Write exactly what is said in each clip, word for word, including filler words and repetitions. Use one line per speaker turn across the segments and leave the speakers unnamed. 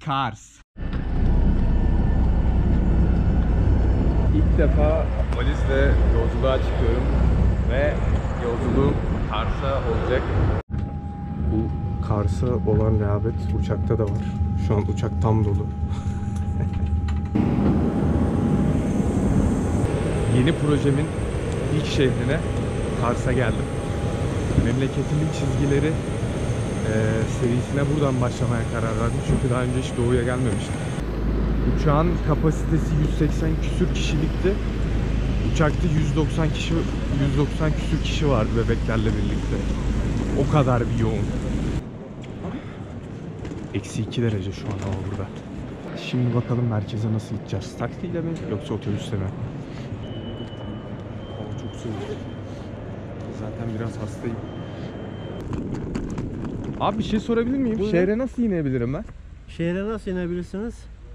Kars. İlk defa valizle yolculuğa çıkıyorum ve yolculuğum Kars'a olacak. Bu Kars'a olan rağbet uçakta da var. Şu an uçak tam dolu. Yeni projemin ilk şehrine, Kars'a geldim. Memleketimin çizgileri e, serisine buradan başlamaya karar verdim. Çünkü daha önce hiç doğuya gelmemiştim. Uçağın kapasitesi yüz seksen küsür kişilikti. Uçakta yüz doksan kişi, yüz doksan küsür kişi vardı bebeklerle birlikte. O kadar bir yoğun. Eksi iki derece şu an hava burada. Şimdi bakalım merkeze nasıl gideceğiz? Taksiyle mi yoksa otobüsle mi? Hava çok soğuk. Zaten biraz hastayım. Abi bir şey sorabilir miyim?
Buyurun.
Şehre nasıl inebilirim ben?
Şehre nasıl inebilirsiniz?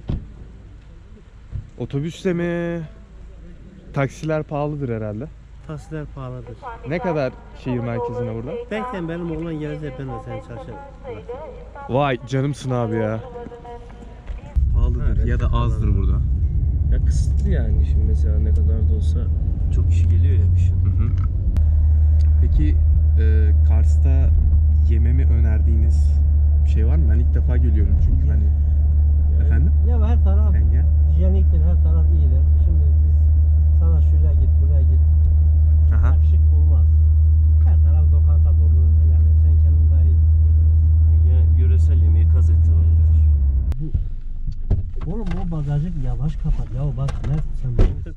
Otobüsle mi? Taksiler pahalıdır herhalde.
Taksiler pahalıdır.
Ne kadar şehir merkezine burada?
Bekleyin, benim oğlan gelecek, ben de seni çalışırım.
Vay canımsın abi ya. Pahalıdır
Evet,
ya da azdır
pahalı.
burada.
Ya kısıtlı yani, şimdi mesela ne kadar da olsa çok kişi geliyor ya kışın.
Hı hı. Peki e, Kars'ta yememi önerdiğiniz bir şey var mı? Ben ilk defa geliyorum çünkü hani.
Yani,
Efendim?
ya her taraf
Ben gel.
hijyeniktir, her taraf iyidir. Şimdi biz sana şuraya git, buraya git.
Aha.
Yakışık olmaz. Her taraf lokanta dolu. Yani sen kendin daha iyi bilirsin.
Ya yöresel yemeği kaz eti vardır.
Oğlum o bagajı yavaş kapat. Ya bak Mert, sen böyle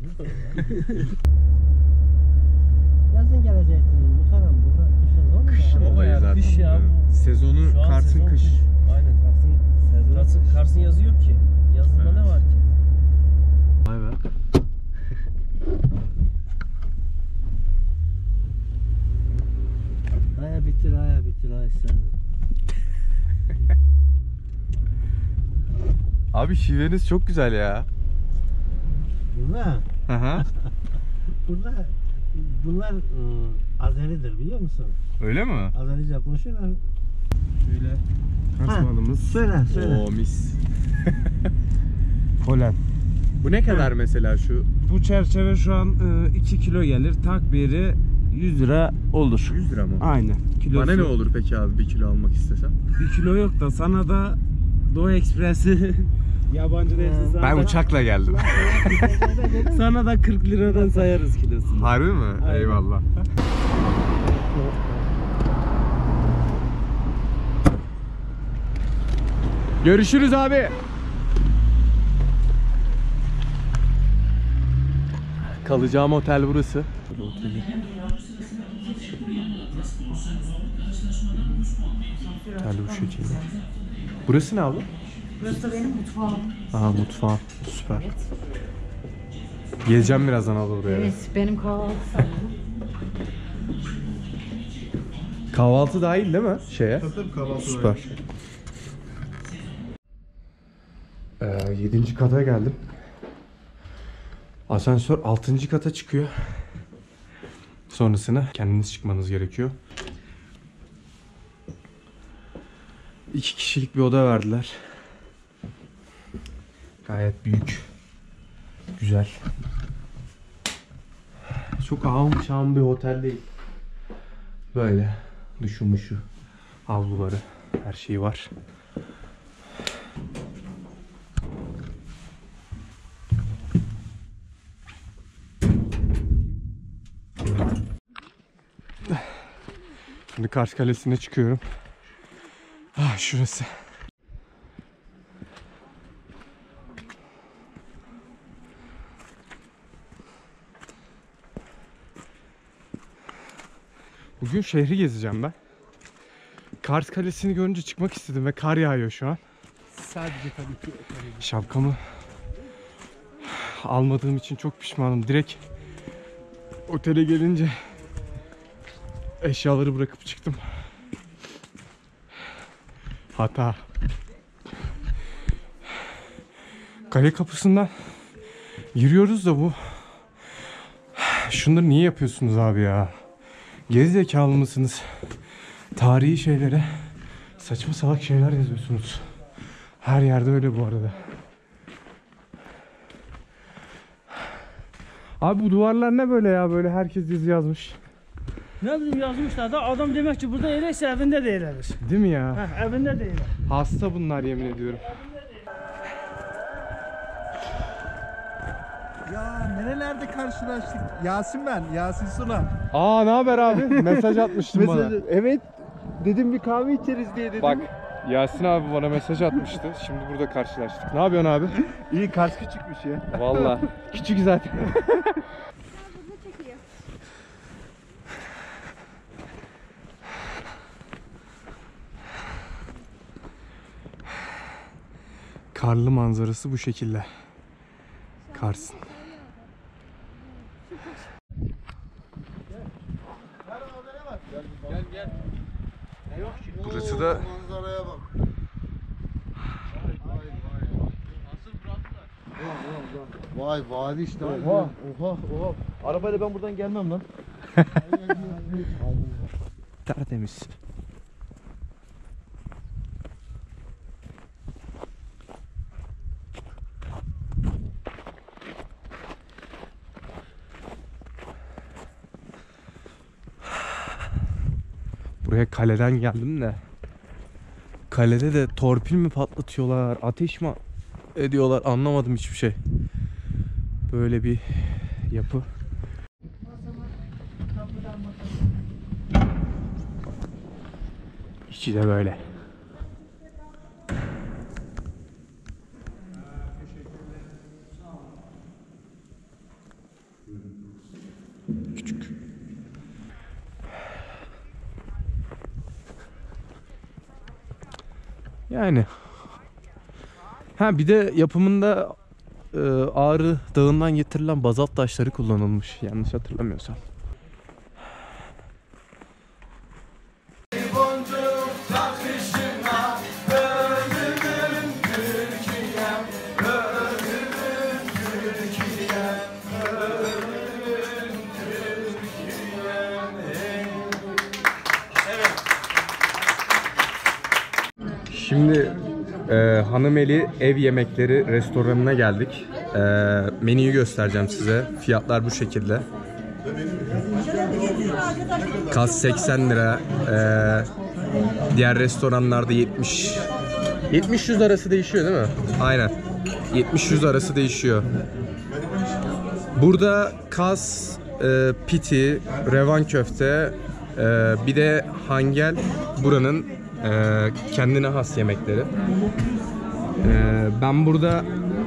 yazın gelecektin muhtarım, burada kışın ne olur ya?
Kışın olayı zaten.
Kış ya.
Sezonu
Şu an
Kars'ın
sezon
kış.
Aynen Kars'ın Kars'ın, Kars'ın yazı yok ki. Yazında
Evet.
ne var ki?
Vay be.
Aya bitir, aya bitir, aya sen.
Abi şiveniz çok güzel ya.
Burada,
Hı hı.
burada bunlar ıı, Azeridir, biliyor musun?
Öyle mi?
Azerice konuşuyorlar.
Şöyle Kars
Ha,
malımız.
söyle, söyle.
Oo mis.
Polen.
Bu ne kadar mesela şu?
Bu çerçeve şu an iki kilo gelir. Takbiri yüz lira olur.
yüz lira mı?
Aynen. Kilosu.
Bana ne olur peki abi bir kilo almak istesem?
Bir kilo yok da sana da Doğu Ekspresi yabancı değilsin sana
Ben
da,
uçakla geldim.
sana da kırk liradan sayarız kilosunu.
Harbi mi?
Aynen.
Eyvallah. Görüşürüz abi. Kalacağım otel burası. Otel bu şekilde. Burası ne abi?
Burası da benim mutfağım.
Aha mutfağım. Süper. Geleceğim birazdan abi buraya.
Evet, benim kahvaltı salonum.
Kahvaltı dahil değil mi şeye?
Tabii kahvaltı.
Süper. Ee, yedinci kata geldim. Asansör altıncı kata çıkıyor. Sonrasında kendiniz çıkmanız gerekiyor. İki kişilik bir oda verdiler. Gayet büyük. Güzel. Çok ağım şağım bir otel değil. Böyle duşu havluları, her şeyi var. Şimdi Kars Kalesi'ne çıkıyorum. Ah şurası. Bugün şehri gezeceğim ben. Kars Kalesi'ni görünce çıkmak istedim ve kar yağıyor şu an.
Sadece tabii ki.
Şapkamı almadığım için çok pişmanım. Direkt otele gelince eşyaları bırakıp çıktım. Hata. Kale kapısından giriyoruz da bu. Şunları niye yapıyorsunuz abi ya? Gerizekalı mısınız? Tarihi şeylere saçma salak şeyler yazıyorsunuz. Her yerde öyle bu arada. Abi bu duvarlar ne böyle ya, böyle herkes yazı yazmış.
Ne bileyim yazmışlar da adam demek ki burada eyleyse evinde de eylenir.
Değil mi ya?
Heh, evinde de eyler.
Hasta bunlar, yemin ediyorum.
Ya nerelerde karşılaştık? Yasin ben, Yasin Suna.
Aa, ne haber abi? Mesaj atmıştın bana.
Mesajı- Evet, dedim bir kahve içeriz diye dedim.
Bak, Yasin abi bana mesaj atmıştı. Şimdi burada karşılaştık. Ne yapıyorsun abi?
İyi, Kars küçükmüş ya.
Vallahi küçük zaten. Karlı manzarası bu şekilde. Kars'ın. Burası da
Manzaraya bak. Vay vadi işte. Oha, oha, oha. Arabayla ben buradan gelmem lan.
tertemiz. Buraya kaleden geldim de. Kalede de torpil mi patlatıyorlar, ateş mi ediyorlar, anlamadım hiçbir şey. Böyle bir yapı. İçi de böyle. Küçük. Yani. Ha, bir de yapımında e, Ağrı Dağı'ndan getirilen bazalt taşları kullanılmış. Yanlış hatırlamıyorsam. Şimdi e, Hanımeli Ev Yemekleri restoranına geldik. E, menüyü göstereceğim size. Fiyatlar bu şekilde. Kas seksen lira. E, diğer restoranlarda yetmiş yetmiş yüz arası değişiyor değil mi? Aynen. yetmiş yüz arası değişiyor. Burada kas, e, piti, revan köfte, e, bir de hangel buranın e, kendine has yemekleri. E, ben burada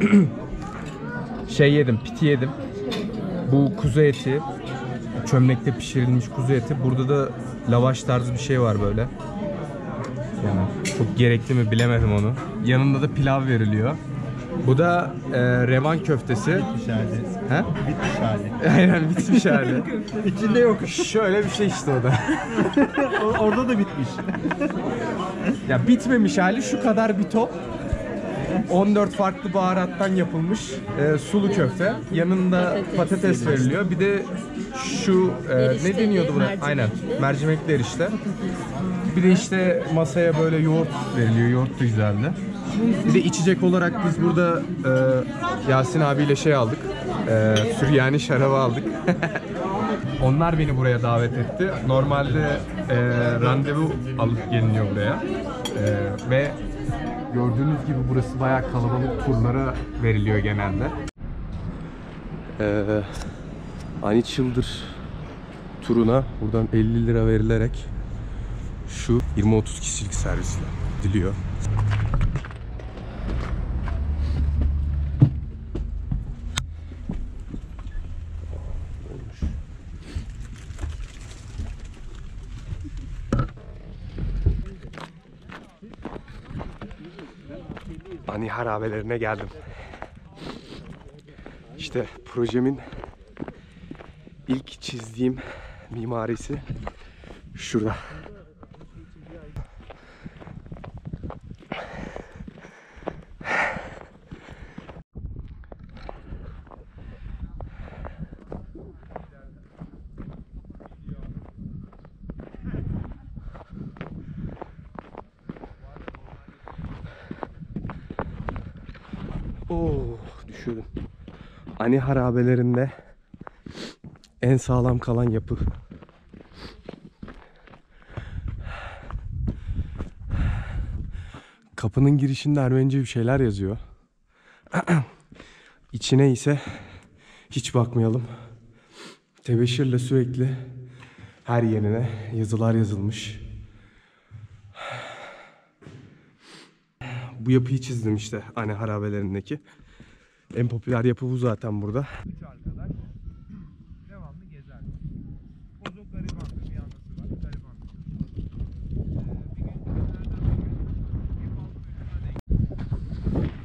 şey yedim, piti yedim. Bu kuzu eti, çömlekte pişirilmiş kuzu eti. Burada da lavaş tarzı bir şey var böyle. Yani çok gerekli mi bilemedim onu. Yanında da pilav veriliyor. Bu da e, revan köftesi.
Bitmiş hali.
He?
Bitmiş hali.
Aynen, bitmiş hali.
İçinde yok.
Şöyle bir şey işte o da.
Orada da bitmiş.
Ya bitmemiş hali şu kadar bir top. on dört farklı baharattan yapılmış e, sulu köfte. Yanında patates veriliyor. Bir de şu e, ne deniyordu buna? Aynen. Mercimekli erişte. Bir de işte masaya böyle yoğurt veriliyor. Yoğurt da güzeldi. Bir de içecek olarak biz burada e, Yasin abiyle şey aldık. E, Süryani şarabı aldık. Onlar beni buraya davet etti. Normalde e, randevu alıp geliniyor buraya. E, ve gördüğünüz gibi burası bayağı kalabalık, turlara veriliyor genelde. Ee, Ani Çıldır turuna buradan elli lira verilerek şu yirmi otuz kişilik servisle gidiliyor. Ani harabelerine geldim. İşte projemin ilk çizdiğim mimarisi şurada. Oh, düşürdüm. Ani harabelerinde en sağlam kalan yapı. Kapının girişinde Ermenice bir şeyler yazıyor. İçine ise hiç bakmayalım. Tebeşirle sürekli her yerine yazılar yazılmış. Bu yapıyı çizdim işte Ani harabelerindeki. En popüler yapı bu zaten burada. Üç arkadaş devamlı gezer. Bozok garibandır, bir anası var. Garibandır. Ee, bir gün günlerden bir gün bir balkon üstüne denk.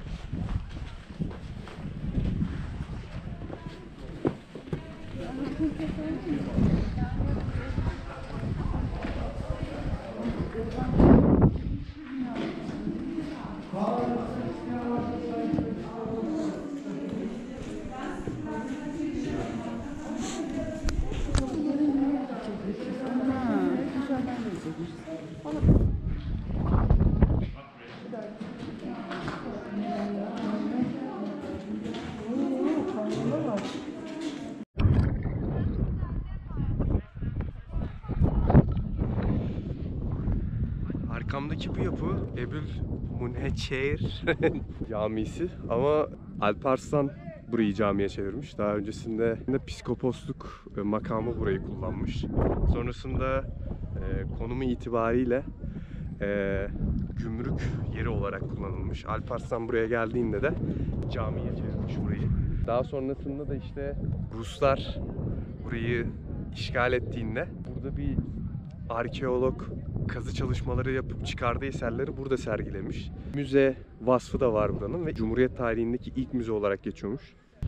Arkamdaki bu yapı Ebul Munheçer camisi ama Alparslan burayı camiye çevirmiş. Daha öncesinde psikoposluk makamı burayı kullanmış. Sonrasında e, konumu itibariyle e, gümrük yeri olarak kullanılmış. Alparslan buraya geldiğinde de camiye çevirmiş burayı. Daha sonrasında da işte Ruslar burayı işgal ettiğinde burada bir arkeolog kazı çalışmaları yapıp çıkardığı eserleri burada sergilemiş. Müze vasfı da var buranın ve Cumhuriyet tarihindeki ilk müze olarak geçiyormuş.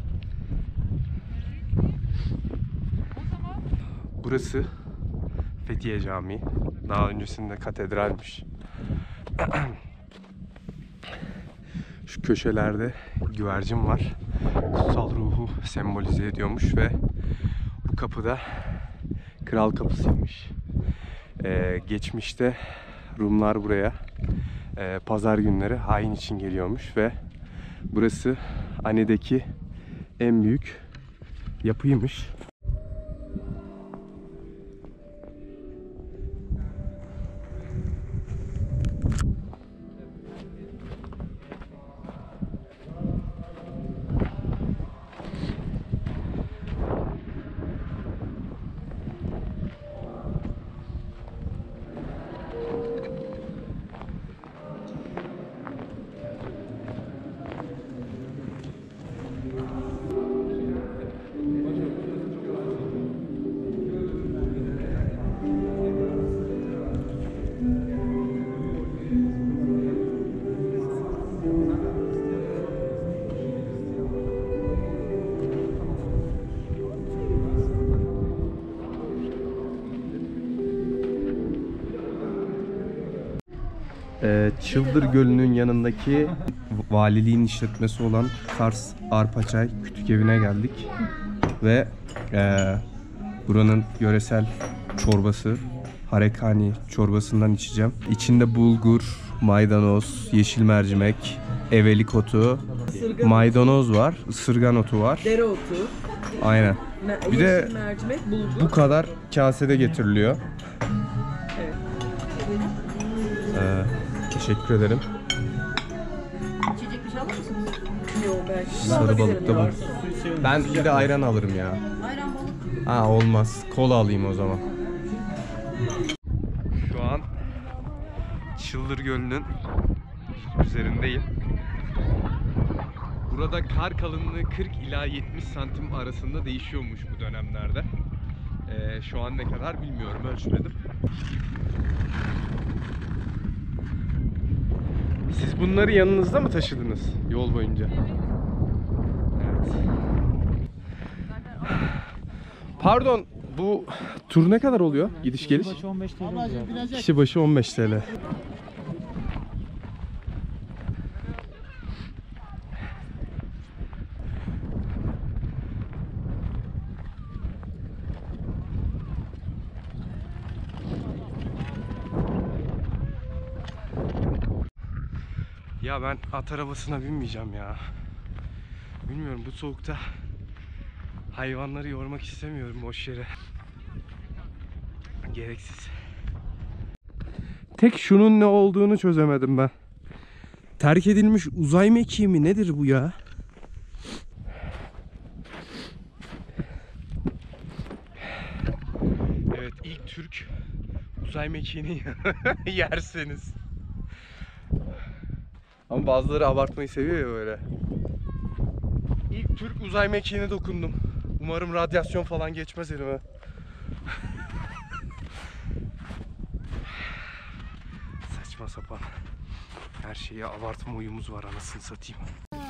Burası Fethiye Camii. Daha öncesinde katedralmiş. Şu köşelerde güvercin var. Kutsal ruhu sembolize ediyormuş ve bu kapıda kral kapısıymış. Ee, geçmişte Rumlar buraya e, pazar günleri hain için geliyormuş ve burası Ani'deki en büyük yapıymış. Ee, Çıldır Gölü'nün yanındaki valiliğin işletmesi olan Kars Arpaçay Kütük Evi'ne geldik ve e, buranın yöresel çorbası Harekani çorbasından içeceğim. İçinde bulgur, maydanoz, yeşil mercimek, evelik otu, maydanoz var, ısırgan otu var.
Dereotu,
Aynen.
me-
Bir de
yeşil mercimek, bulgur.
bu kadar kasede getiriliyor.
Evet.
Ee, teşekkür ederim.
İçecek bir şey alır mısınız?
Yok belki.
Sarı balık da bu. Ben bir de ayran alırım ya.
Ayran balık.
Ha olmaz. Kola alayım o zaman. Şu an Çıldır Gölü'nün üzerindeyim. Burada kar kalınlığı kırk ila yetmiş santim arasında değişiyormuş bu dönemlerde. Ee, şu an ne kadar bilmiyorum, ölçmedim. Siz bunları yanınızda mı taşıdınız yol boyunca? Evet. Pardon, bu tur ne kadar oluyor? Gidiş geliş?
Kişi başı on beş T L.
Kişi başı on beş T L. Ya ben at arabasına binmeyeceğim ya. Bilmiyorum, bu soğukta hayvanları yormak istemiyorum boş yere. Gereksiz. Tek şunun ne olduğunu çözemedim ben. Terk edilmiş uzay mekiği mi nedir bu ya? Evet, ilk Türk uzay mekiğini yerseniz. Ama bazıları abartmayı seviyor ya böyle. İlk Türk uzay mekiğine dokundum. Umarım radyasyon falan geçmez elime. Saçma sapan. Her şeye abartma uyumuz var, anasını satayım.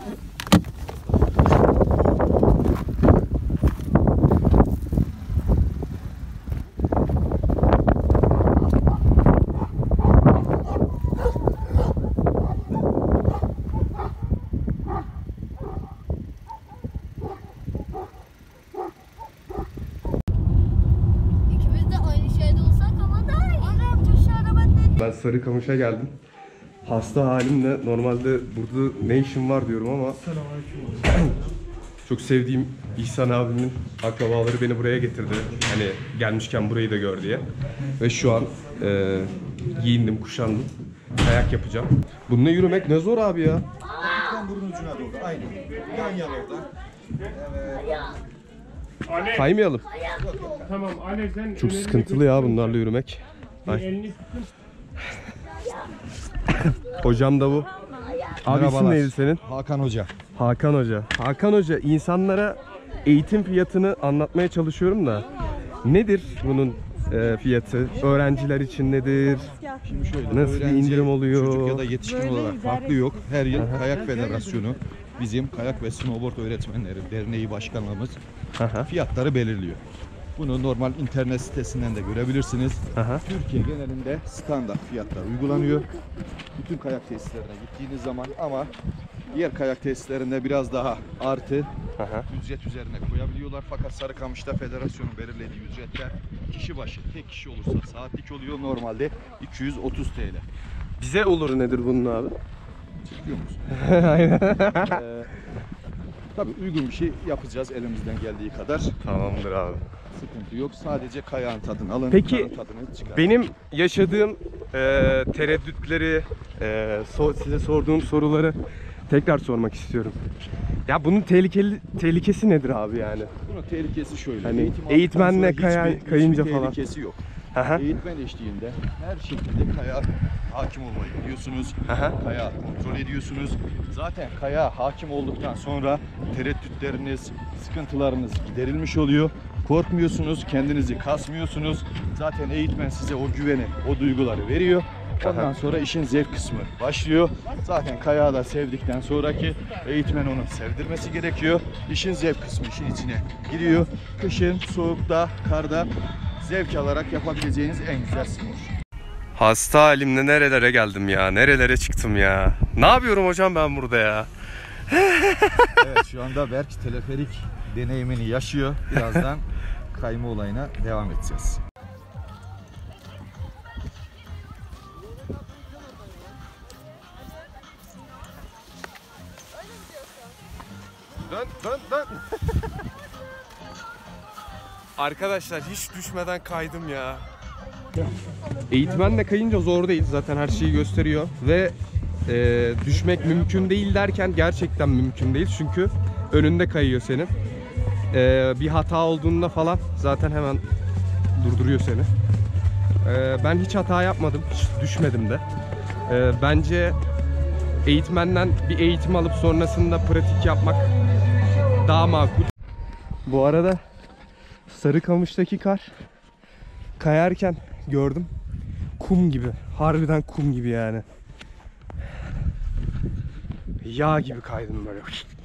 İkimiz de aynı şeyde olsak ama daha iyi. Anam şu araba dedi.
Ben Sarıkamış'a geldim. Hasta halimle normalde burada ne işim var diyorum ama çok sevdiğim İhsan abimin akrabaları beni buraya getirdi. Hani gelmişken burayı da gör diye. Ve şu an e, giyindim, kuşandım. Kayak yapacağım. Bununla yürümek ne zor abi ya.
Tam burun ucuna doğru. Aynı. Yan yana orada.
Kaymayalım.
Tamam Alev sen
Çok sıkıntılı ya bunlarla yürümek. Ay.
elini tutun.
Hocam da bu. Abi isim
Merhabalar.
neydi senin?
Hakan Hoca.
Hakan Hoca. Hakan Hoca, insanlara eğitim fiyatını anlatmaya çalışıyorum da nedir bunun e, fiyatı? Öğrenciler için nedir?
Şimdi şöyle.
Nasıl bir
öğrenci,
indirim oluyor?
Çocuk ya da yetişkin olarak farklı yok. Her yıl Kayak Federasyonu bizim Kayak ve Snowboard Öğretmenleri Derneği Başkanlığımız
Aha.
fiyatları belirliyor. Bunu normal internet sitesinden de görebilirsiniz.
Aha.
Türkiye genelinde standart fiyatlar uygulanıyor. Bütün kayak tesislerine gittiğiniz zaman, ama diğer kayak tesislerinde biraz daha artı
Aha.
ücret üzerine koyabiliyorlar. Fakat Sarıkamış'ta federasyonun belirlediği ücretler kişi başı, tek kişi olursa saatlik oluyor. Normalde iki yüz otuz T L.
Bize olur nedir bunun abi?
Çıkıyor musun?
Aynen.
Ee, tabii uygun bir şey yapacağız elimizden geldiği kadar.
Tamamdır abi.
Sıkıntı yok. Sadece kayağın tadını alın.
Peki,
karın tadını çıkarın.
Benim yaşadığım e, tereddütleri, e, so- size sorduğum soruları tekrar sormak istiyorum. Ya bunun tehlikeli tehlikesi nedir abi yani?
Bunun tehlikesi şöyle.
Hani
eğitim aldıktan
eğitmenle
sonra
kaya-
hiçbir-
kayınca
hiçbir
falan.
tehlikesi yok.
Aha.
Eğitmen eşliğinde her şekilde kaya hakim olmayı biliyorsunuz.
Aha.
Kaya kontrol ediyorsunuz. Zaten kaya hakim olduktan sonra tereddütleriniz, sıkıntılarınız giderilmiş oluyor. Korkmuyorsunuz, kendinizi kasmıyorsunuz. Zaten eğitmen size o güveni, o duyguları veriyor. Ondan
Aha.
sonra işin zevk kısmı başlıyor. Zaten kayağı da sevdikten sonraki eğitmen onu sevdirmesi gerekiyor. İşin zevk kısmı işin içine giriyor. Kışın, soğukta, karda zevk alarak yapabileceğiniz en güzel spor.
Hasta halimle nerelere geldim ya, nerelere çıktım ya. Ne yapıyorum hocam ben burada ya?
Evet, şu anda Berk teleferik deneyimini yaşıyor. Birazdan kayma olayına devam edeceğiz.
Dön, dön, dön. Arkadaşlar hiç düşmeden kaydım ya. Eğitmenle kayınca zor değil, zaten her şeyi gösteriyor ve e, düşmek mümkün değil derken gerçekten mümkün değil, çünkü önünde kayıyor senin. E, bir hata olduğunda falan zaten hemen durduruyor seni. E, ben hiç hata yapmadım, hiç düşmedim de. E, bence eğitmenden bir eğitim alıp sonrasında pratik yapmak daha makul. Bu arada Sarıkamış'taki kar kayarken gördüm. Kum gibi. Harbiden kum gibi yani. Yağ gibi kaydım böyle.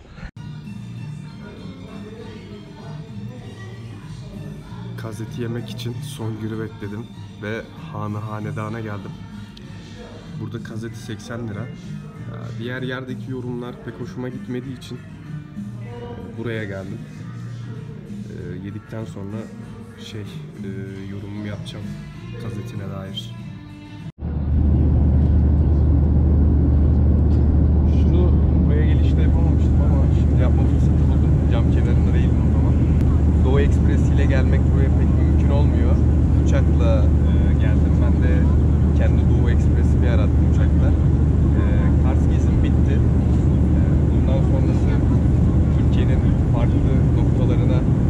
Gazeti yemek için son günü bekledim ve hane hanedana geldim. Burada gazeti seksen lira. Diğer yerdeki yorumlar pek hoşuma gitmediği için buraya geldim. E, yedikten sonra şey e, yorumumu yapacağım gazetine dair. Ekspresi'yle gelmek buraya pek mümkün olmuyor. Uçakla e, geldim. Ben de kendi Doğu Ekspresi bir arattım uçakla. E, Kars gezim bitti. E, bundan sonrası Türkiye'nin farklı noktalarına